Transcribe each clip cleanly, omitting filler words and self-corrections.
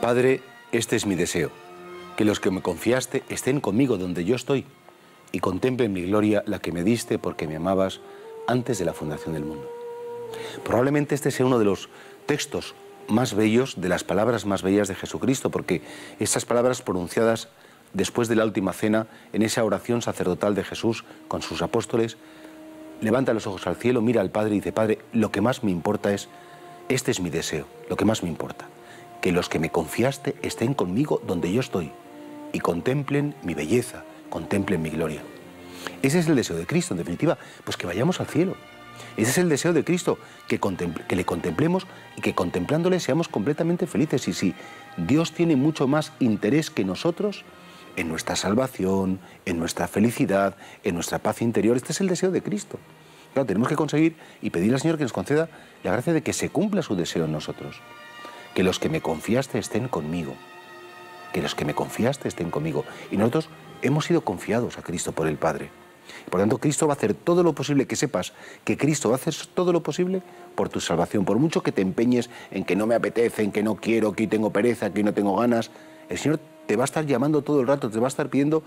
Padre, este es mi deseo, que los que me confiaste estén conmigo donde yo estoy y contemplen mi gloria, la que me diste porque me amabas antes de la fundación del mundo. Probablemente este sea uno de los textos más bellos, de las palabras más bellas de Jesucristo, porque estas palabras pronunciadas después de la última cena, en esa oración sacerdotal de Jesús con sus apóstoles, levanta los ojos al cielo, mira al Padre y dice: Padre, lo que más me importa es, este es mi deseo, lo que más me importa, que los que me confiaste estén conmigo donde yo estoy y contemplen mi belleza, contemplen mi gloria. Ese es el deseo de Cristo, en definitiva, pues que vayamos al cielo. Ese es el deseo de Cristo, que le contemplemos y que contemplándole seamos completamente felices. Y si Dios tiene mucho más interés que nosotros en nuestra salvación, en nuestra felicidad, en nuestra paz interior, este es el deseo de Cristo. Claro, tenemos que conseguir y pedirle al Señor que nos conceda la gracia de que se cumpla su deseo en nosotros. Que los que me confiaste estén conmigo. Que los que me confiaste estén conmigo. Y nosotros hemos sido confiados a Cristo por el Padre. Por lo tanto, Cristo va a hacer todo lo posible, que sepas que Cristo va a hacer todo lo posible por tu salvación. Por mucho que te empeñes en que no me apetece, en que no quiero, que hoy tengo pereza, que hoy no tengo ganas, el Señor te va a estar llamando todo el rato, te va a estar pidiendo: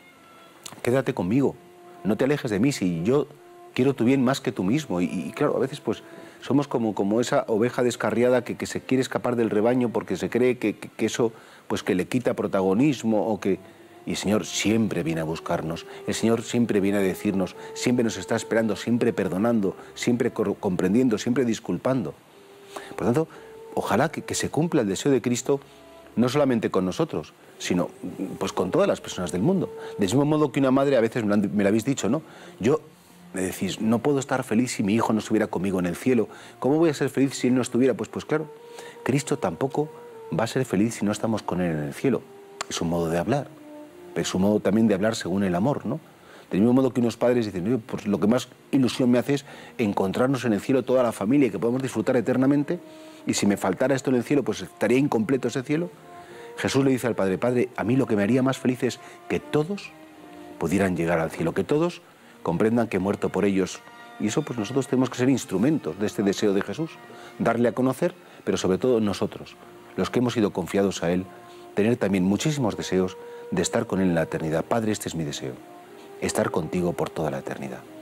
quédate conmigo, no te alejes de mí, si yo quiero tu bien más que tú mismo. Y claro, a veces pues somos como esa oveja descarriada que se quiere escapar del rebaño porque se cree que eso pues que le quita protagonismo o que... Y el Señor siempre viene a buscarnos, el Señor siempre viene a decirnos, siempre nos está esperando, siempre perdonando, siempre comprendiendo, siempre disculpando. Por lo tanto, ojalá que se cumpla el deseo de Cristo, no solamente con nosotros, sino pues con todas las personas del mundo. Del mismo modo que una madre, a veces me lo habéis dicho, ¿no? Yo, me decís, no puedo estar feliz si mi hijo no estuviera conmigo en el cielo. ¿Cómo voy a ser feliz si él no estuviera? Pues claro, Cristo tampoco va a ser feliz si no estamos con él en el cielo. Es un modo de hablar. Pero es un modo también de hablar según el amor, ¿no? Del mismo modo que unos padres dicen: pues lo que más ilusión me hace es encontrarnos en el cielo toda la familia y que podamos disfrutar eternamente, y si me faltara esto en el cielo, pues estaría incompleto ese cielo. Jesús le dice al Padre: Padre, a mí lo que me haría más feliz es que todos pudieran llegar al cielo, que todos comprendan que he muerto por ellos. Y eso pues nosotros tenemos que ser instrumentos de este deseo de Jesús, darle a conocer, pero sobre todo nosotros, los que hemos sido confiados a Él, tener también muchísimos deseos de estar con Él en la eternidad. Padre, este es mi deseo, estar contigo por toda la eternidad.